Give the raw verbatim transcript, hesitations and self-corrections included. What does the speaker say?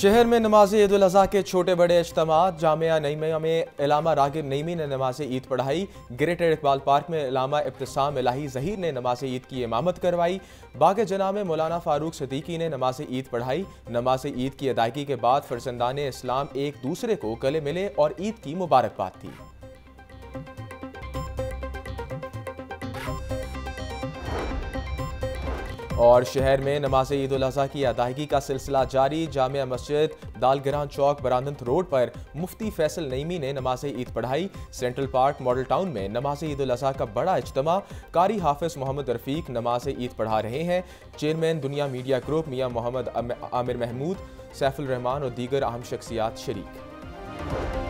शहर में नमाज ईद उल अज़हा के छोटे बड़े इज्तिमात। जामिया नईमिया में इलामा रागिब नईमी ने नमाज ईद पढ़ाई। ग्रेटर इकबाल पार्क में इलामा इब्तिसाम इलाही ज़हीर ने नमाज ईद की इमामत करवाई। बाग जना में मौलाना फारूक सिद्दीकी ने नमाज ईद पढ़ाई। नमाज ईद की अदायगी के बाद फर्जंदान इस्लाम एक दूसरे को गले मिले और ईद की मुबारकबाद दी। और शहर में नमाज ईद उल अज़हा की अदायगी का सिलसिला जारी। जामिया मस्जिद दालगिरां चौक बरादंत रोड पर मुफ्ती फैसल नईमी ने नमाज ईद पढ़ाई। सेंट्रल पार्क मॉडल टाउन में नमाज ईद उल अज़हा का बड़ा इज्तिमा। कारी हाफिज मोहम्मद रफीक नमाज ईद पढ़ा रहे हैं। Chairman Dunya media group Mian Mohammad Amir Mahmood, Saiful Rehman और दीगर अहम शख्सियात शरीक।